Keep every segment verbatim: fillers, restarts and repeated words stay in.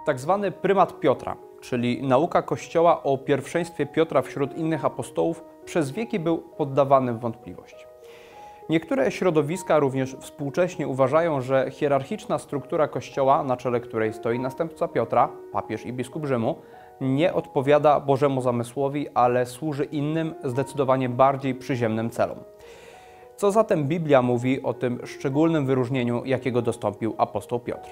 Tak zwany prymat Piotra, czyli nauka Kościoła o pierwszeństwie Piotra wśród innych apostołów, przez wieki był poddawany w wątpliwość. Niektóre środowiska, również współcześnie, uważają, że hierarchiczna struktura Kościoła, na czele której stoi następca Piotra, papież i biskup Rzymu, nie odpowiada Bożemu zamysłowi, ale służy innym, zdecydowanie bardziej przyziemnym celom. Co zatem Biblia mówi o tym szczególnym wyróżnieniu, jakiego dostąpił apostoł Piotr?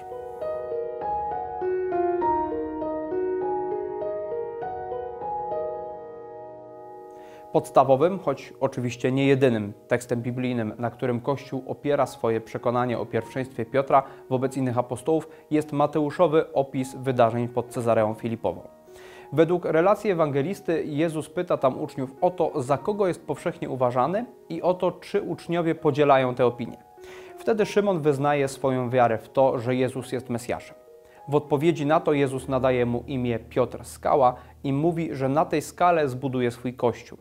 Podstawowym, choć oczywiście nie jedynym tekstem biblijnym, na którym Kościół opiera swoje przekonanie o pierwszeństwie Piotra wobec innych apostołów, jest mateuszowy opis wydarzeń pod Cezareą Filipową. Według relacji ewangelisty Jezus pyta tam uczniów o to, za kogo jest powszechnie uważany i o to, czy uczniowie podzielają tę opinię. Wtedy Szymon wyznaje swoją wiarę w to, że Jezus jest Mesjaszem. W odpowiedzi na to Jezus nadaje mu imię Piotr Skała i mówi, że na tej skale zbuduje swój Kościół.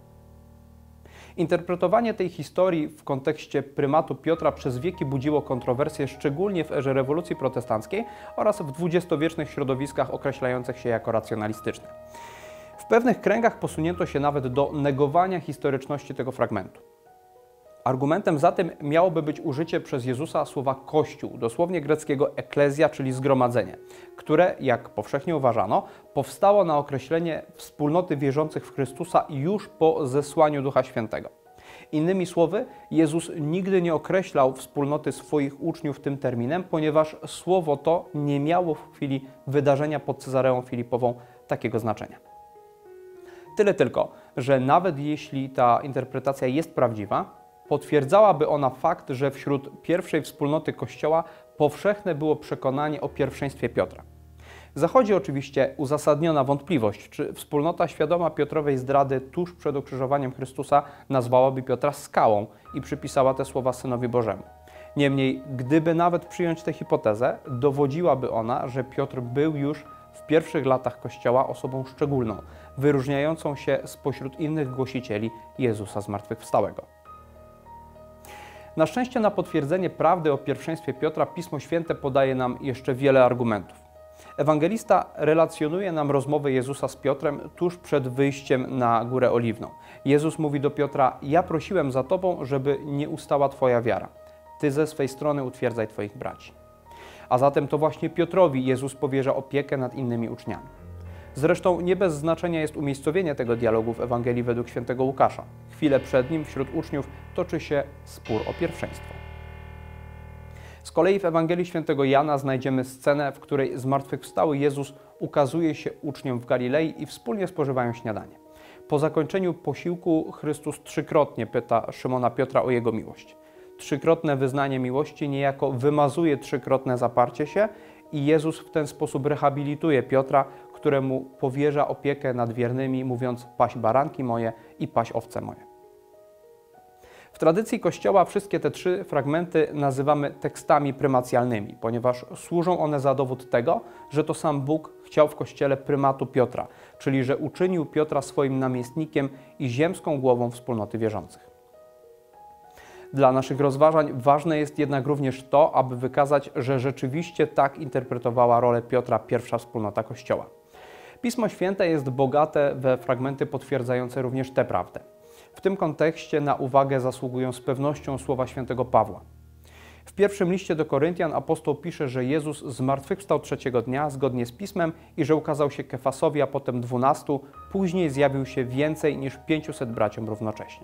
Interpretowanie tej historii w kontekście prymatu Piotra przez wieki budziło kontrowersje, szczególnie w erze rewolucji protestanckiej oraz w dwudziestowiecznych środowiskach określających się jako racjonalistyczne. W pewnych kręgach posunięto się nawet do negowania historyczności tego fragmentu. Argumentem za tym miałoby być użycie przez Jezusa słowa Kościół, dosłownie greckiego eklezja, czyli zgromadzenie, które, jak powszechnie uważano, powstało na określenie wspólnoty wierzących w Chrystusa już po zesłaniu Ducha Świętego. Innymi słowy, Jezus nigdy nie określał wspólnoty swoich uczniów tym terminem, ponieważ słowo to nie miało w chwili wydarzenia pod Cezareą Filipową takiego znaczenia. Tyle tylko, że nawet jeśli ta interpretacja jest prawdziwa, potwierdzałaby ona fakt, że wśród pierwszej wspólnoty Kościoła powszechne było przekonanie o pierwszeństwie Piotra. Zachodzi oczywiście uzasadniona wątpliwość, czy wspólnota świadoma Piotrowej zdrady tuż przed ukrzyżowaniem Chrystusa nazwałaby Piotra skałą i przypisała te słowa Synowi Bożemu. Niemniej, gdyby nawet przyjąć tę hipotezę, dowodziłaby ona, że Piotr był już w pierwszych latach Kościoła osobą szczególną, wyróżniającą się spośród innych głosicieli Jezusa zmartwychwstałego. Na szczęście na potwierdzenie prawdy o pierwszeństwie Piotra Pismo Święte podaje nam jeszcze wiele argumentów. Ewangelista relacjonuje nam rozmowę Jezusa z Piotrem tuż przed wyjściem na Górę Oliwną. Jezus mówi do Piotra: ja prosiłem za Tobą, żeby nie ustała Twoja wiara. Ty ze swej strony utwierdzaj Twoich braci. A zatem to właśnie Piotrowi Jezus powierza opiekę nad innymi uczniami. Zresztą nie bez znaczenia jest umiejscowienie tego dialogu w Ewangelii według świętego Łukasza. Chwilę przed nim wśród uczniów toczy się spór o pierwszeństwo. Z kolei w Ewangelii świętego Jana znajdziemy scenę, w której zmartwychwstały Jezus ukazuje się uczniom w Galilei i wspólnie spożywają śniadanie. Po zakończeniu posiłku Chrystus trzykrotnie pyta Szymona Piotra o jego miłość. Trzykrotne wyznanie miłości niejako wymazuje trzykrotne zaparcie się i Jezus w ten sposób rehabilituje Piotra, któremu powierza opiekę nad wiernymi, mówiąc: paś baranki moje i paś owce moje. W tradycji Kościoła wszystkie te trzy fragmenty nazywamy tekstami prymacjalnymi, ponieważ służą one za dowód tego, że to sam Bóg chciał w Kościele prymatu Piotra, czyli że uczynił Piotra swoim namiestnikiem i ziemską głową wspólnoty wierzących. Dla naszych rozważań ważne jest jednak również to, aby wykazać, że rzeczywiście tak interpretowała rolę Piotra pierwsza wspólnota Kościoła. Pismo Święte jest bogate we fragmenty potwierdzające również tę prawdę. W tym kontekście na uwagę zasługują z pewnością słowa świętego Pawła. W pierwszym liście do Koryntian apostoł pisze, że Jezus zmartwychwstał trzeciego dnia zgodnie z Pismem i że ukazał się Kefasowi, a potem dwunastu, później zjawił się więcej niż pięciuset braciom równocześnie.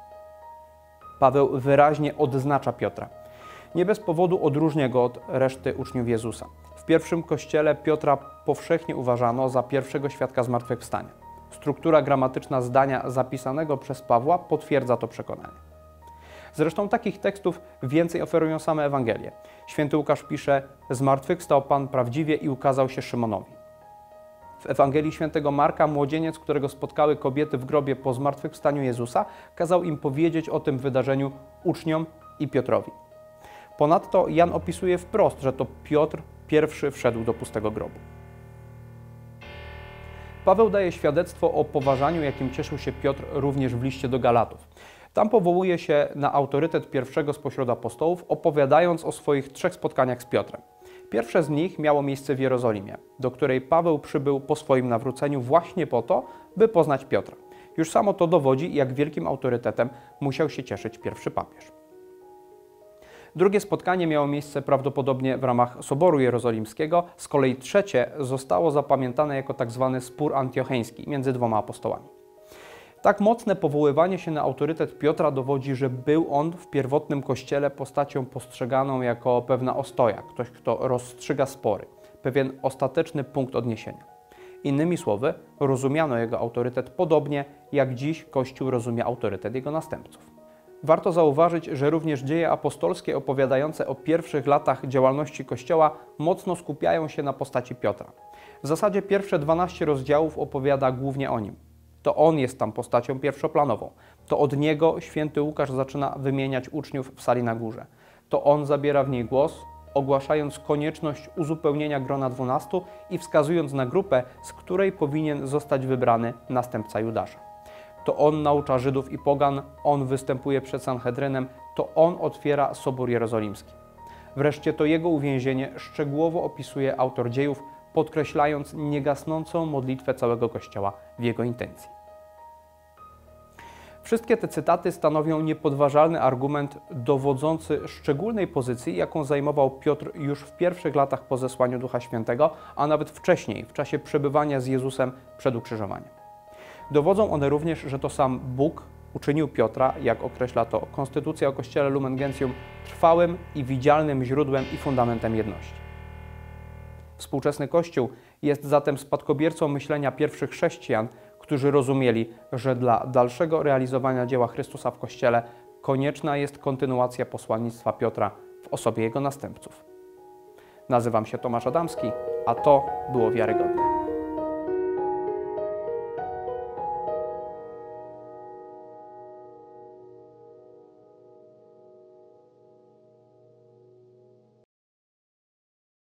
Paweł wyraźnie odznacza Piotra. Nie bez powodu odróżnia go od reszty uczniów Jezusa. W pierwszym kościele Piotra powszechnie uważano za pierwszego świadka zmartwychwstania. Struktura gramatyczna zdania zapisanego przez Pawła potwierdza to przekonanie. Zresztą takich tekstów więcej oferują same Ewangelie. Święty Łukasz pisze: zmartwychwstał Pan prawdziwie i ukazał się Szymonowi. W Ewangelii świętego Marka młodzieniec, którego spotkały kobiety w grobie po zmartwychwstaniu Jezusa, kazał im powiedzieć o tym wydarzeniu uczniom i Piotrowi. Ponadto Jan opisuje wprost, że to Piotr pierwszy wszedł do pustego grobu. Paweł daje świadectwo o poważaniu, jakim cieszył się Piotr również w liście do Galatów. Tam powołuje się na autorytet pierwszego spośród apostołów, opowiadając o swoich trzech spotkaniach z Piotrem. Pierwsze z nich miało miejsce w Jerozolimie, do której Paweł przybył po swoim nawróceniu właśnie po to, by poznać Piotra. Już samo to dowodzi, jak wielkim autorytetem musiał się cieszyć pierwszy papież. Drugie spotkanie miało miejsce prawdopodobnie w ramach Soboru Jerozolimskiego, z kolei trzecie zostało zapamiętane jako tzw. spór antiocheński między dwoma apostołami. Tak mocne powoływanie się na autorytet Piotra dowodzi, że był on w pierwotnym kościele postacią postrzeganą jako pewna ostoja, ktoś, kto rozstrzyga spory, pewien ostateczny punkt odniesienia. Innymi słowy, rozumiano jego autorytet podobnie, jak dziś Kościół rozumie autorytet jego następców. Warto zauważyć, że również dzieje apostolskie opowiadające o pierwszych latach działalności Kościoła mocno skupiają się na postaci Piotra. W zasadzie pierwsze dwanaście rozdziałów opowiada głównie o nim. To on jest tam postacią pierwszoplanową. To od niego święty Łukasz zaczyna wymieniać uczniów w sali na górze. To on zabiera w niej głos, ogłaszając konieczność uzupełnienia grona dwunastu i wskazując na grupę, z której powinien zostać wybrany następca Judasza. To on naucza Żydów i pogan, on występuje przed Sanhedrynem, to on otwiera Sobór Jerozolimski. Wreszcie to jego uwięzienie szczegółowo opisuje autor dziejów, podkreślając niegasnącą modlitwę całego Kościoła w jego intencji. Wszystkie te cytaty stanowią niepodważalny argument dowodzący szczególnej pozycji, jaką zajmował Piotr już w pierwszych latach po zesłaniu Ducha Świętego, a nawet wcześniej, w czasie przebywania z Jezusem przed ukrzyżowaniem. Dowodzą one również, że to sam Bóg uczynił Piotra, jak określa to Konstytucja o Kościele Lumen Gentium, trwałym i widzialnym źródłem i fundamentem jedności. Współczesny Kościół jest zatem spadkobiercą myślenia pierwszych chrześcijan, którzy rozumieli, że dla dalszego realizowania dzieła Chrystusa w Kościele konieczna jest kontynuacja posłannictwa Piotra w osobie jego następców. Nazywam się Tomasz Adamski, a to było wiarygodne.